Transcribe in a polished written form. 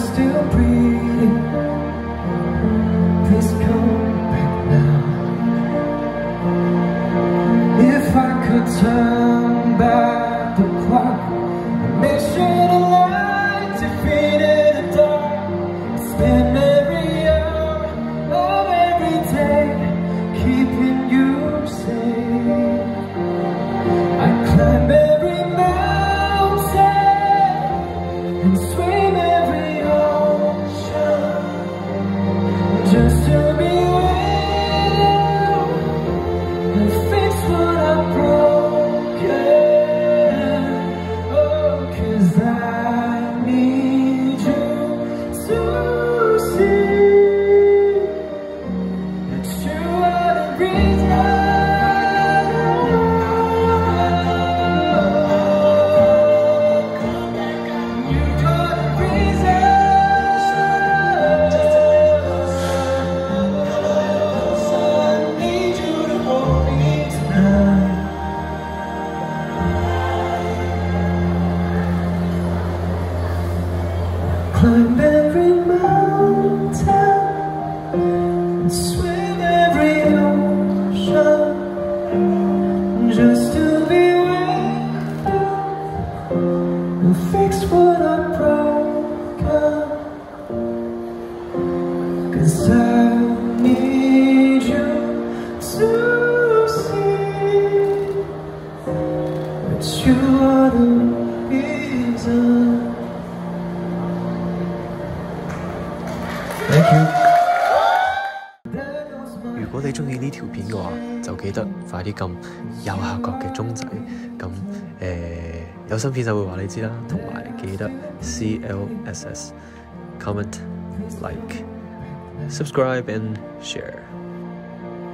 still breathing. Please come back now. If I could turn back the clock, make sure the light defeated the dark, spend every hour of every day keeping you safe. I climb every mountain and swim every ocean just to be with you and fix what I've broken. Oh, 'cause I need you to see that you are the reason. Climb every mountain and swim every ocean just to be with you and fix what I've broken. 'Cause I need you to see that you are the reason. Thank you。如果你中意呢條片嘅話，就記得快啲撳右下角嘅鐘仔。咁有新片就會話你知啦。同埋記得 CLSS comment like subscribe and share。